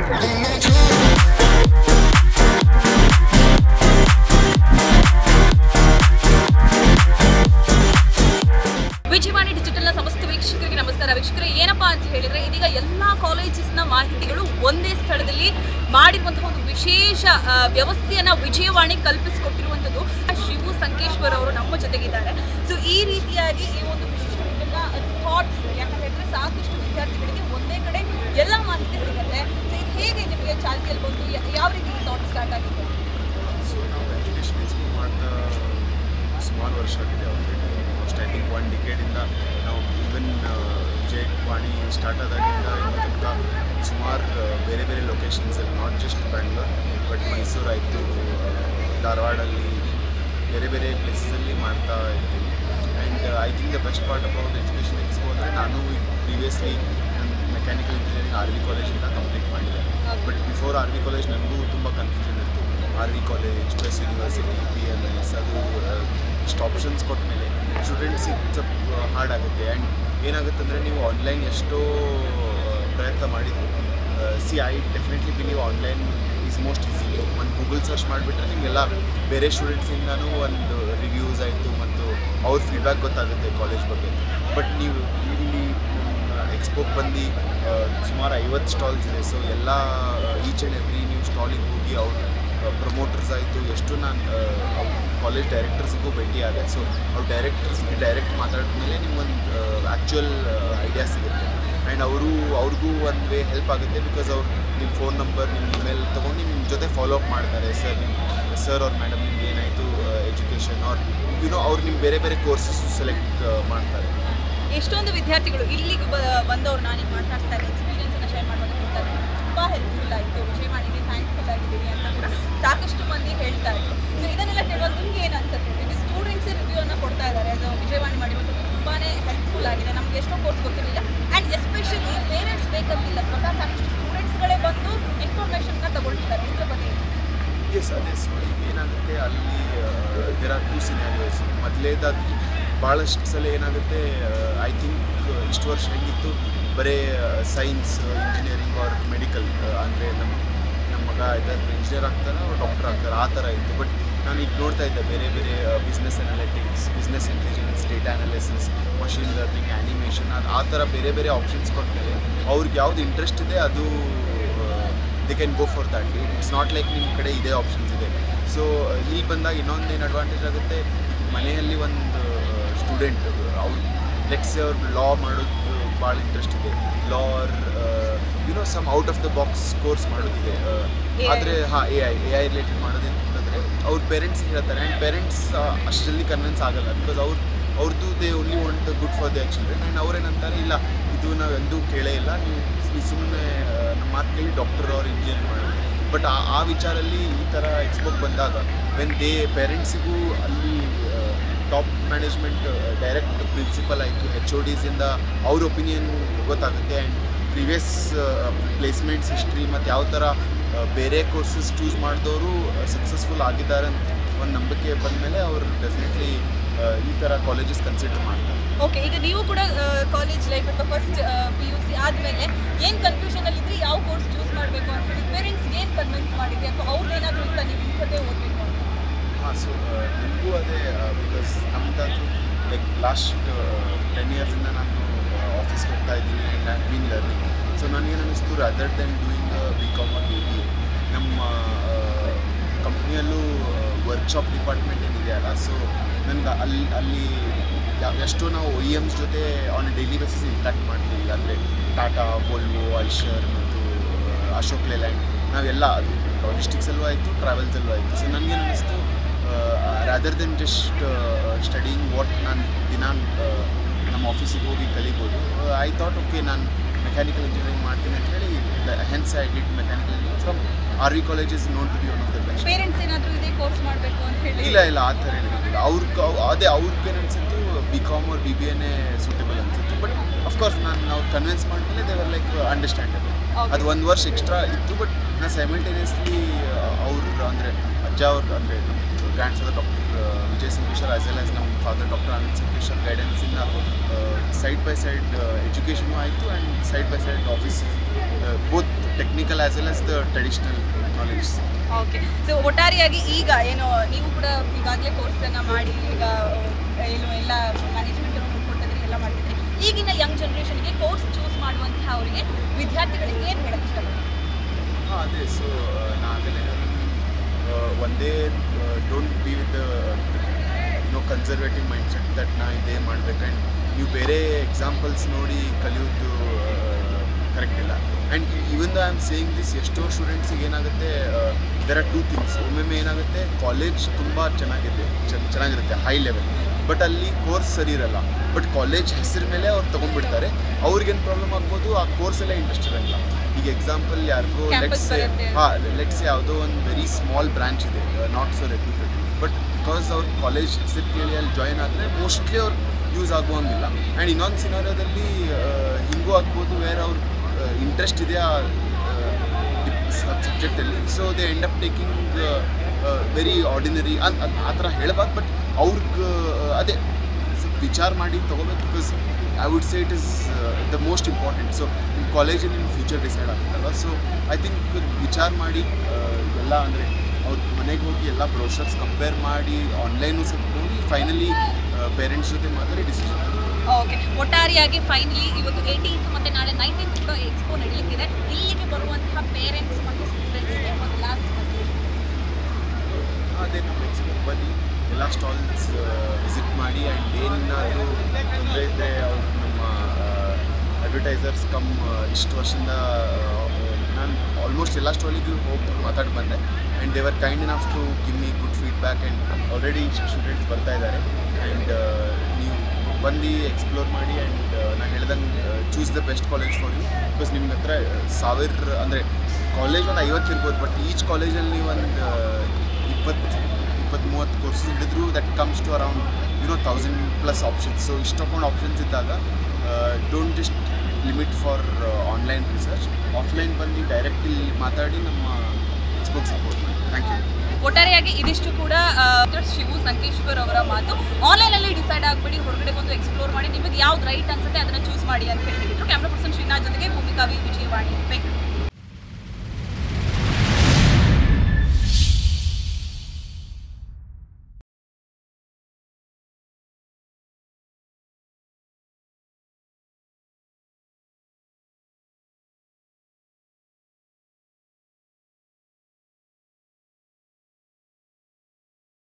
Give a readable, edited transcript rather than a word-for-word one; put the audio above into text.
ವಿಜಯವಾಣಿ ಡಿಜಿಟಲ್ನ ಸಮಸ್ತ ವೀಕ್ಷಕರಿಗೆ ನಮಸ್ಕಾರ. ವೀಕ್ಷಕರೇ, ಏನಪ್ಪಾ ಅಂತ ಹೇಳಿದ್ರೆ ಇದೀಗ ಎಲ್ಲ ಕಾಲೇಜಸ್ನ ಮಾಹಿತಿಗಳು ಒಂದೇ ಸ್ಥಳದಲ್ಲಿ ಮಾಡಿರುವಂತಹ ಒಂದು ವಿಶೇಷ ವ್ಯವಸ್ಥೆಯನ್ನ ವಿಜಯವಾಣಿ ಕಲ್ಪಿಸಿಕೊಟ್ಟಿರುವಂಥದ್ದು. ಶಿವು ಸಂಕೇಶ್ವರ್ ಅವರು ನಮ್ಮ ಜೊತೆಗಿದ್ದಾರೆ. ಸೊ ಈ ರೀತಿಯಾಗಿ ಈ ಒಂದು ಥಾಟ್ಸ್, ಯಾಕಂತ ಹೇಳಿದ್ರೆ ಸಾಕಷ್ಟು ವಿದ್ಯಾರ್ಥಿಗಳಿಗೆ ಒಂದೇ ಕಡೆ ಎಲ್ಲ ಮಾಹಿತಿ ಸಿಗುತ್ತೆ. ಸೊ ಇದು ಹೇಗೆ ನಿಮಗೆ ಚಾಲ್ತಿಯಲ್ಲಿ ಬಂತು, ಯಾವ ರೀತಿ ಥಾಟ್ ಸ್ಟಾರ್ಟ್ ಆಗಿದೆ? ಸೊ ನಾವು ಎಜುಕೇಷನ್ ಎಕ್ಸ್ಪ್ಲೋರ್ ಮಾಡ್ತಾ ಸುಮಾರು ವರ್ಷ ಆಗಿದೆ. ಐ ಥಿಂಕ್ 1 ಡಿಕೇಡಿಂದ ನಾವು ಈವನ್ ವಿಜಯವಾಣಿ ಸ್ಟಾರ್ಟ್ ಆದಾಗಿಂದ ಇನ್ನು ತನಕ ಸುಮಾರು ಬೇರೆ ಬೇರೆ ಲೊಕೇಶನ್ಸಲ್ಲಿ, not just Bangalore but Mysuru ಆಯಿತು, ಧಾರವಾಡಲ್ಲಿ ಬೇರೆ ಬೇರೆ ಪ್ಲೇಸಸಲ್ಲಿ ಮಾಡ್ತಾ ಇರ್ತೀವಿ. And I think the best part about education expo ಅಂದರೆ ನಾನು ಪ್ರೀವಿಯಸ್ಲಿ ಮೆಕ್ಯಾನಿಕಲ್ ಇಂಜಿನಿಯರಿಂಗ್ RV ಕಾಲೇಜಿಂದ ಕಂಪ್ಲೀಟ್ ಮಾಡಿದೆ. ಬಟ್ ಬಿಫೋರ್ RV ಕಾಲೇಜ್ ನನಗೂ ತುಂಬ ಕನ್ಫ್ಯೂಷನ್ ಇತ್ತು. RV ಕಾಲೇಜ್ ಪ್ಲಸ್ ಯೂನಿವರ್ಸಿಟಿ PMS ಅದು ಇಷ್ಟು ಆಪ್ಷನ್ಸ್ ಕೊಟ್ಟ ಮೇಲೆ ಸ್ಟೂಡೆಂಟ್ಸಿಗೆ ಸ್ವಲ್ಪ ಹಾರ್ಡ್ ಆಗುತ್ತೆ. ಆ್ಯಂಡ್ ಏನಾಗುತ್ತೆ ಅಂದರೆ ನೀವು ಆನ್ಲೈನ್ ಎಷ್ಟೋ ಪ್ರಯತ್ನ ಮಾಡಿದ್ರು. I definitely believe online is most easy. ಒಂದು ಗೂಗಲ್ ಸರ್ಚ್ ಮಾಡಿಬಿಟ್ರೆ ನಿಮಗೆಲ್ಲ ಬೇರೆ ಸ್ಟೂಡೆಂಟ್ಸಿಂದನೂ ಒಂದು ರಿವ್ಯೂಸ್ ಆಯಿತು ಮತ್ತು ಅವ್ರ ಫೀಡ್ಬ್ಯಾಕ್ ಗೊತ್ತಾಗುತ್ತೆ ಕಾಲೇಜ್ ಬಗ್ಗೆ. ಬಟ್ ನೀವು ಇಲ್ಲಿ ಎಕ್ಸ್ಪೋಗೆ ಬಂದು ಸುಮಾರು 50 ಸ್ಟಾಲ್ಸ್ ಇದೆ. ಸೊ ಎಲ್ಲ ಈಚ್ ಆ್ಯಂಡ್ ಎವ್ರಿ ನೀವು ಸ್ಟಾಲಿಗೆ ಹೋಗಿ ಅವ್ರ ಪ್ರಮೋಟರ್ಸ್ ಆಯಿತು, ಎಷ್ಟು ನಾನು ಕಾಲೇಜ್ ಡೈರೆಕ್ಟರ್ಸ್ಗೂ ಭೇಟಿ ಆದೆ. ಸೊ ಅವ್ರ ಡೈರೆಕ್ಟರ್ಸ್ಗೆ ಡೈರೆಕ್ಟ್ ಮಾತಾಡಿದ್ಮೇಲೆ ನಿಮ್ಗೊಂದು ಆ್ಯಕ್ಚುಯಲ್ ಐಡಿಯಾ ಸಿಗುತ್ತೆ. ಆ್ಯಂಡ್ ಅವ್ರಿಗೂ ಒಂದು ವೇ ಹೆಲ್ಪ್ ಆಗುತ್ತೆ. ಬಿಕಾಸ್ ಅವ್ರು ನಿಮ್ಮ ಫೋನ್ ನಂಬರ್, ನಿಮ್ಮ ಇಮೇಲ್ ತೊಗೊಂಡು ನಿಮ್ಮ ಜೊತೆ ಫಾಲೋ ಅಪ್ ಮಾಡ್ತಾರೆ. ಸರ್ ಅವ್ರ ಮೇಡಮ್ ನಿಮ್ಗೆ ಏನಾಯಿತು ಎಜುಕೇಷನ್ ಅವ್ರು ಅವ್ರು ನಿಮ್ಮ ಬೇರೆ ಬೇರೆ ಕೋರ್ಸಸ್ ಸೆಲೆಕ್ಟ್ ಮಾಡ್ತಾರೆ. ಎಷ್ಟೊಂದು ವಿದ್ಯಾರ್ಥಿಗಳು ಇಲ್ಲಿಗೆ ಬಂದವ್ರು ನಾನೀಗ ಮಾತನಾಡ್ತಾ ಎಕ್ಸ್ಪೀರಿಯನ್ಸನ್ನು ಶೇರ್ ಮಾಡೋದು ತುಂಬ ಹೆಲ್ಪ್ಫುಲ್ ಆಯಿತು, ವಿಜಯವಾಣಿಗೆ ಥ್ಯಾಂಕ್ಫುಲ್ ಆಗಿದ್ದೀವಿ ಅಂತ ಕೂಡ ಸಾಕಷ್ಟು ಮಂದಿ ಹೇಳ್ತಾ ಇದ್ರು. ಸೊ ಇದನ್ನೆಲ್ಲ ಕೇಳುವಾಗ ನಿಮ್ಗೆ ಏನು ಅನ್ಸುತ್ತೆ? ಇದು ಸ್ಟೂಡೆಂಟ್ಸ್ ರಿವ್ಯೂವನ್ನು ಕೊಡ್ತಾ ಇದ್ದಾರೆ, ಅದು ವಿಜಯವಾಣಿ ಮಾಡಿರೋದು ತುಂಬಾ ಹೆಲ್ಪ್ಫುಲ್ ಆಗಿದೆ. ನಮಗೆ ಎಷ್ಟೋ ಕೋರ್ಸ್ ಗೊತ್ತಿರಲಿಲ್ಲ. ಆ್ಯಂಡ್ ಎಸ್ಪೆಷಲಿ ಪೇರೆಂಟ್ಸ್ ಬೇಕಂತಿಲ್ಲ, ಸ್ವತಃ ಸಾಕಷ್ಟು ಸ್ಟೂಡೆಂಟ್ಸ್ಗಳೇ ಬಂದು ಇನ್ಫಾರ್ಮೇಷನ್ನ ತಗೊಳ್ತಿದ್ದಾರೆ. ಇದ್ರ ಬಗ್ಗೆ ಎಸ್ ಅದೇ ನೋಡಿ ಏನಾಗುತ್ತೆ ಅಲ್ಲಿ ದೇರ್ ಆರ್ 2 ಸಿನಾರಿಯೋಸ್. ಮೊದಲೇದಾಗಿ ಭಾಳಷ್ಟು ಸಲ ಏನಾಗುತ್ತೆ, ಐ ಥಿಂಕ್ ಇಷ್ಟು ವರ್ಷ ಹೆಂಗಿತ್ತು, ಬರೀ ಸೈನ್ಸ್ ಇಂಜಿನಿಯರಿಂಗ್ ಆರ್ ಮೆಡಿಕಲ್ ಅಂದರೆ ನಮ್ಮ ಮಗ ಇದಾದ್ರೆ ಇಂಜಿನಿಯರ್ ಆಗ್ತಾರೆ, ಅವ್ರು ಡಾಕ್ಟರ್ ಆಗ್ತಾರೆ, ಆ ಥರ ಇತ್ತು. ಬಟ್ ನಾನು ಈಗ ನೋಡ್ತಾ ಇದ್ದೆ ಬೇರೆ ಬೇರೆ business analytics, business intelligence, data analysis, machine learning, animation, ಆ ಥರ ಬೇರೆ ಬೇರೆ ಆಪ್ಷನ್ಸ್ ಕೊಟ್ಟಮೇಲೆ ಅವ್ರಿಗೆ ಯಾವ್ದು ಇಂಟ್ರೆಸ್ಟ್ ಇದೆ ಅದು they can go for that. It's not like ನಿಮ್ಮ ಕಡೆ ಇದೇ ಆಪ್ಷನ್ಸ್ ಇದೆ. ಸೊ ಇಲ್ಲಿ ಬಂದಾಗ ಇನ್ನೊಂದೇನು ಅಡ್ವಾಂಟೇಜ್ ಆಗುತ್ತೆ, ಮನೆಯಲ್ಲಿ ಒಂದು ಸ್ಟೂಡೆಂಟ್ ಅವ್ರು ಲೆಟ್ಸ್ ಅವ್ರು ಲಾ ಮಾಡೋದು ಭಾಳ ಇಂಟ್ರೆಸ್ಟ್ ಇದೆ, law or some out of the box course ಮಾಡೋದಿದೆ. ಆದರೆ ಎ ಐ ರಿಲೇಟೆಡ್ ಮಾಡೋದಂತಂದರೆ ಅವ್ರ ಪೇರೆಂಟ್ಸಿಗೆ ಹೇಳ್ತಾರೆ. ಆ್ಯಂಡ್ ಪೇರೆಂಟ್ಸ್ ಅಷ್ಟು ಜಲ್ದಿ ಕನ್ವಿನ್ಸ್ ಆಗಲ್ಲ. ಬಿಕಾಸ್ ಅವ್ರದ್ದು they only want good for their children. And ಅವ್ರೇನಂತಾರೆ, ಇಲ್ಲ ಇದು ನಾವು ಎಂದೂ ಕೇಳೇ ಇಲ್ಲ, ನೀವು ಸುಮ್ಮನೆ ನಮ್ಮ ಮಾತು ಕೇಳಿ ಡಾಕ್ಟರ್ ಅವ್ರು ಇಂಜಿನಿಯರ್ ಮಾಡೋದು. ಬಟ್ ಆ ವಿಚಾರಲ್ಲಿ ಈ ಥರ ಎಕ್ಸ್ಪೋಗೆ ಬಂದಾಗ ವೆನ್ ಪೇರೆಂಟ್ಸಿಗೂ ಅಲ್ಲಿ ಟಾಪ್ ಮ್ಯಾನೇಜ್ಮೆಂಟ್ ಡೈರೆಕ್ಟ್ ಪ್ರಿನ್ಸಿಪಲ್ ಆಯಿತು, HODಸಿಂದ ಅವ್ರ ಒಪಿನಿಯನ್ ಗೊತ್ತಾಗುತ್ತೆ. ಆ್ಯಂಡ್ ಪ್ರಿವಿಯಸ್ ಪ್ಲೇಸ್ಮೆಂಟ್ಸ್ ಹಿಸ್ಟ್ರಿ ಮತ್ತು ಯಾವ ಥರ ಬೇರೆ ಕೋರ್ಸಸ್ ಚೂಸ್ ಮಾಡಿದವರು ಸಕ್ಸಸ್ಫುಲ್ ಆಗಿದ್ದಾರೆ ಅಂತ ಒಂದು ನಂಬಿಕೆ ಬಂದಮೇಲೆ ಅವರು ಡೆಫಿನೆಟ್ಲಿ ಈ ಥರ ಕಾಲೇಜಸ್ ಕನ್ಸಿಡರ್ ಮಾಡ್ತಾರೆ. ಓಕೆ, ಈಗ ನೀವು ಕೂಡ ಕಾಲೇಜ್ ಲೈಫ್ ಅಥವಾ ಫಸ್ಟ್ PUC ಆದಮೇಲೆ ಏನು ಕನ್ಫ್ಯೂಷನಲ್ಲಿದ್ದರೆ ಯಾವ ಕೋರ್ಸ್ ಚೂಸ್ ಮಾಡಬೇಕು ಅಂತ ಹೇಳಿ ಪೇರೆಂಟ್ಸ್ಗೆ ಏನು ಕನ್ವಿನ್ಸ್ ಮಾಡಿದ್ರಿ, ಅಥವಾ ಅವ್ರದ್ದೇನಾದರೂ ಇಲ್ಲ ನೀವು ಇಂಥದ್ದೇ ಓದಬೇಕು ಅಂತ? ಸೊ ನನಗೂ ಅದೇ, ಬಿಕಾಸ್ ನಮ್ಮದಾದ್ರೂ ಲೈಕ್ ಲಾಸ್ಟ್ 10 ಇಯರ್ಸಿಂದ ನಾನು ಆಫೀಸ್ಗೆ ಹೋಗ್ತಾ ಇದ್ದೀನಿ and I been learning. So ನನಗೇನು ಅನ್ನಿಸ್ತು, other than doing BCom or BBA, ನಮ್ಮ ಕಂಪ್ನಿಯಲ್ಲೂ ವರ್ಕ್ಶಾಪ್ ಡಿಪಾರ್ಟ್ಮೆಂಟ್ ಏನಿದೆಯಲ್ಲ, ಸೊ ನನಗೆ ಅಲ್ಲಿ ಎಷ್ಟೋ ನಾವು OEMs ಜೊತೆ on a daily basis interact ಮಾಡ್ತೀವಿ. ಅಂದರೆ ಟಾಟಾ, ವೋಲ್ವೋ, ಐಶರ್ ಮತ್ತು ಅಶೋಕ್ ಲೇಲ್ಯಾಂಡ್, ನಾವೆಲ್ಲ ಅದು ಲಾಜಿಸ್ಟಿಕ್ಸಲ್ಲೂ ಆಯಿತು, ಟ್ರಾವೆಲ್ಸಲ್ಲೂ ಆಯಿತು. ಸೊ ನನಗೇನು ಅನ್ನಿಸ್ತು, rather than just studying what ನಾನು ದಿನ ನಮ್ಮ ಆಫೀಸಿಗೆ ಹೋಗಿ ಕಲಿಬೋದು, ಐ ಥಾಟ್ ಓಕೆ ನಾನು ಮೆಕ್ಯಾನಿಕಲ್ ಇಂಜಿನಿಯರಿಂಗ್ ಮಾಡ್ತೀನಿ ಅಂತ ಹೇಳಿ hence I did mechanical engineering from RV college is known to be one of the best. Parents ಏನಾದರೂ ಇದೇ ಕೋರ್ಸ್ ಮಾಡಬೇಕು ಅಂತ ಹೇಳಿ? ಇಲ್ಲ ಆ ಥರ ಏನಿಲ್ಲ. ಅವ್ರಿಗೆ ಅನಿಸಿತ್ತು BCom ಆರ್ BBAನೇ ಸೂಟೇಬಲ್ ಅನಿಸಿತ್ತು. ಬಟ್ ಅಫ್ಕೋರ್ಸ್ ನಾವು ಕನ್ವಿನ್ಸ್ ಮಾಡಿದ್ಮೇಲೆ ದೇವರ್ ಲೈಕ್ ಅಂಡರ್ಸ್ಟ್ಯಾಂಡಬಲ್. ಅದು 1 ವರ್ಷ ಎಕ್ಸ್ಟ್ರಾ ಇತ್ತು. ಬಟ್ ನಾನು ಸೈಮಲ್ಟೇನಿಯಸ್ಲಿ ಅವರು ಅಂದರೆ ಅಜ್ಜ ಅವ್ರು ಅಂದರೆ grandfather doctor Vijay Sankeshwar as well as ನಮ್ಮ ಫಾದರ್ ಡಾಕ್ಟರ್ ಆನಂದ್ ಸಂಕೇಶ್ವರ್ ಗೈಡೆನ್ಸಿಂದ ಸೈಡ್ ಬೈ ಸೈಡ್ ಎಜುಕೇಷನು ಆಯಿತು and side by side office both technical as well as the traditional knowledge. Okay, so ಒಟ್ಟಾರೆಯಾಗಿ ಈಗ ಏನು ನೀವು ಕೂಡ ಈಗಾಗಲೇ ಕೋರ್ಸನ್ನು ಮಾಡಿ ಈಗ ಏನು ಎಲ್ಲ ಮ್ಯಾನೇಜ್ಮೆಂಟ್ ನೋಡ್ಕೊಳ್ತಿದ್ರಿ, ಎಲ್ಲ ಮಾಡ್ತಿದ್ರಿ. ಈಗಿನ ಯಂಗ್ ಜನ್ರೇಷನ್ಗೆ ಕೋರ್ಸ್ ಚೂಸ್ ಮಾಡುವಂತಹ ಅವರಿಗೆ ವಿದ್ಯಾರ್ಥಿಗಳಿಗೆ ಏನು ಹೇಳಕ್ಕೆ ಇಷ್ಟಪಡ್ತೀನಿ? ಅದೇ, ಸೊ ನಾವೆಲ್ಲ ಒಂದೇ don't be with conservative mindset that ನಾ ಇದೇ ಮಾಡಬೇಕು ಆ್ಯಂಡ್ ನೀವು ಬೇರೆ ಎಕ್ಸಾಂಪಲ್ಸ್ ನೋಡಿ ಕಲಿಯೋದು ಕರೆಕ್ಟ್ ಇಲ್ಲ. And even the I am saying this, ಎಷ್ಟೋ ಸ್ಟೂಡೆಂಟ್ಸಿಗೆ ಏನಾಗುತ್ತೆ, ದೇರ್ ಆರ್ 2 ಥಿಂಗ್ಸ್. ಒಮ್ಮೊಮ್ಮೆ ಏನಾಗುತ್ತೆ, ಕಾಲೇಜ್ ತುಂಬ ಚೆನ್ನಾಗಿರುತ್ತೆ ಹೈ ಲೆವೆಲ್, ಬಟ್ ಅಲ್ಲಿ ಕೋರ್ಸ್ ಸರಿ ಇರಲ್ಲ. ಬಟ್ ಕಾಲೇಜ್ ಹೆಸರು ಮೇಲೆ ಅವ್ರು ತೊಗೊಂಡ್ಬಿಡ್ತಾರೆ. ಅವ್ರಿಗೇನು ಪ್ರಾಬ್ಲಮ್ ಆಗ್ಬೋದು, ಆ ಕೋರ್ಸೆಲ್ಲ ಇಂಟ್ರೆಸ್ಟ್ ಇರಲ್ಲ. ಈಗ ಎಕ್ಸಾಂಪಲ್ ಯಾರಿಗೋ ಲೆಟ್ಸ್ ಯಾವುದೋ ಒಂದು ವೆರಿ ಸ್ಮಾಲ್ ಬ್ರಾಂಚ್ ಇದೆ, not so reputed, but because ಅವ್ರ ಕಾಲೇಜ್ ಹೆಸರು ಕೇಳಿ ಅಲ್ಲಿ ಜಾಯಿನ್ ಆದರೆ ಮೋಸ್ಟ್ಲಿ ಅವ್ರು ಯೂಸ್ ಆಗುವಂಗಿಲ್ಲ. ಆ್ಯಂಡ್ ಇನ್ನೊಂದು ಸಿನಾರಿಯೋದಲ್ಲಿ ಹಿಂಗೂ ಆಗ್ಬೋದು, ವೇರ್ ಅವ್ರ ಇಂಟ್ರೆಸ್ಟ್ ಇದೆ ಆ ಸಬ್ಜೆಕ್ಟಲ್ಲಿ, so they end up taking very ordinary ಆ ಥರ ಹೇಳ್ಬಾರ್ದು. ಬಟ್ ಅವ್ರಿಗೆ ಅದೇ ಸ್ವಲ್ಪ ವಿಚಾರ ಮಾಡಿ ತೊಗೋಬೇಕು. Because I would say it is the most important. So ನಿಮ್ಮ ಕಾಲೇಜಲ್ಲಿ ನಿಮ್ಮ ಫ್ಯೂಚರ್ ಡಿಸೈಡ್ ಆಗ್ತದಲ್ಲ. ಸೊ ಐ ಥಿಂಕ್ ವಿಚಾರ ಮಾಡಿ ಎಲ್ಲ ಅಂದರೆ ಅವ್ರ ಮನೆಗೆ ಹೋಗಿ ಎಲ್ಲ ಬ್ರೋಷರ್ಸ್ ಕಂಪೇರ್ ಮಾಡಿ, ಆನ್ಲೈನು ಸ್ವಲ್ಪ ನೋಡಿ, ಫೈನಲಿ ಪೇರೆಂಟ್ಸ್ ಜೊತೆ ಮಾತಾಡಿ ಡಿಸಿಷನ್. ಓಕೆ, ಒಟ್ಟಾರೆಯಾಗಿ ಫೈನಲಿ ಇವತ್ತು 18th ಮತ್ತು ನಾಳೆ 19th ಕೂಡ ಎಕ್ಸ್ಪೋ ನಡೀಲಿಕ್ಕಿದೆ. ಇಲ್ಲಿಗೆ ಬರುವಂತಹ ಪೇರೆಂಟ್ಸ್ ಮತ್ತು ಸ್ಟೂಡೆಂಟ್ಸ್ಗೆ ಒಂದು ಲಾಸ್ಟ್ ಮೆಸೇಜ್? ಅದೇ, ನಮ್ಮ ಎಕ್ಸ್ಪೋ ಬನ್ನಿ, ಎಲ್ಲ ಸ್ಟಾಲ್ಸ್ ವಿಸಿಟ್ ಮಾಡಿ. ಆ್ಯಂಡ್ ಏನಾದರೂ ತೊಂದರೆ ಇದ್ದರೆ ಅವ್ರು ನಮ್ಮ ಅಡ್ವರ್ಟೈಸರ್ಸ್ ಕಮ್ ಇಷ್ಟು ವರ್ಷದಿಂದ ನಾನು ಆಲ್ಮೋಸ್ಟ್ ಎಲ್ಲ ಸ್ಟಾಲಿಗೂ ಹೋಗಿ ಮಾತಾಡಿ ಬಂದೆ. And they were kind enough to give me good feedback. And already students ಬರ್ತಾ ಇದ್ದಾರೆ. ಆ್ಯಂಡ್ ನೀವು ಬಂದು ಎಕ್ಸ್ಪ್ಲೋರ್ ಮಾಡಿ. ಆ್ಯಂಡ್ ನಾನು ಹೇಳ್ದಂಗೆ choose the best college for you. Because ನಿಮ್ಗೆ ಹತ್ರ 1000 ಅಂದರೆ ಕಾಲೇಜ್ ಒಂದು 50 ಇರ್ಬೋದು, ಬಟ್ ಈಚ್ ಕಾಲೇಜಲ್ಲಿ ನೀವು ಒಂದು 20-30 ಕೋರ್ಸಸ್ ಹಿಡಿದ್ರು that comes to around 1000+ options. So ಇಷ್ಟೊಂದು ಆಪ್ಷನ್ಸ್ ಇದ್ದಾಗ don't just limit for online research. Offline ಬಂದು ಡೈರೆಕ್ಟ್ ಇಲ್ಲಿ ಮಾತಾಡಿ ನಮ್ಮ ಎಕ್ಸ್ಪೋಗೆ ಸಪೋರ್ಟ್ ಮಾಡಿ. Thank you. ಒಟ್ಟಾರೆಯಾಗಿ ಇದಿಷ್ಟು ಕೂಡ ಶಿವು ಸಂಕೇಶ್ವರ್ ಅವರ ಮಾತು. ಆನ್ಲೈನಲ್ಲಿ ಡಿಸೈಡ್ ಆಗಿಬಿಡಿ, ಹೊರಗಡೆ ಬಂದು ಎಕ್ಸ್ಪ್ಲೋರ್ ಮಾಡಿ, ನಿಮಗೆ ಯಾವ್ದು ರೈಟ್ ಅನ್ಸುತ್ತೆ ಅದನ್ನು ಚೂಸ್ ಮಾಡಿ ಅಂತ ಹೇಳಿದ್ರು. ಕ್ಯಾಮ್ರಾ ಪರ್ಸನ್ ಶ್ರೀನಾಥ್ ಜೊತೆಗೆ ಭೂಮಿಕಾ ವಿ, ವಿಜಯವಾಣಿ, ಬೆಂಗಳೂರು.